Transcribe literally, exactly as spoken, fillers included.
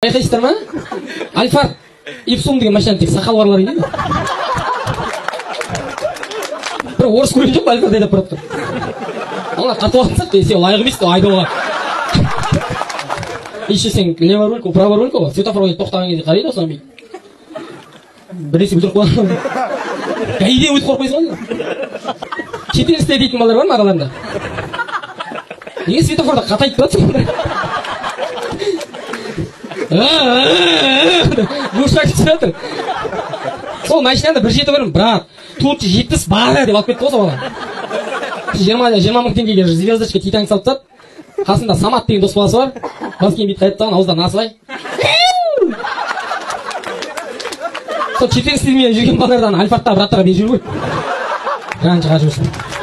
Байқайсыздар ма? Альфард Ипсум деген машина тек сақал барлар дейді. Бір орыс көрген жоқ, Альфард айдап барады. Ана қартып алсақ, десе лайық емес те айдауға. Еще сен лево рульку, право рульку, светофорға тоқтаған кезде қарайды осыған бейді. Біресе бүлдіріп қойған. Кәйде өтіп қорқпайсың ғой. Четырнадцатый дейтін балдар бар ма араларында? Неге светофорда қатайып тұрады? Лушак түсіп сол машинада бір жеті барым, брат, тут жетпіс бара деп алып кетті ғой сол бала. жиырма мың теңгеге звездочка Титаник салып тастады. Қасында Самат деген дос баласы бар. Бас киім бүйтіп қайтып тастаған, ауыздан насылай. Сол четырнадцатый мен жүрген балалардан Альфардтағы браттарға беріп жүр ғой. Қанша қажы болсын.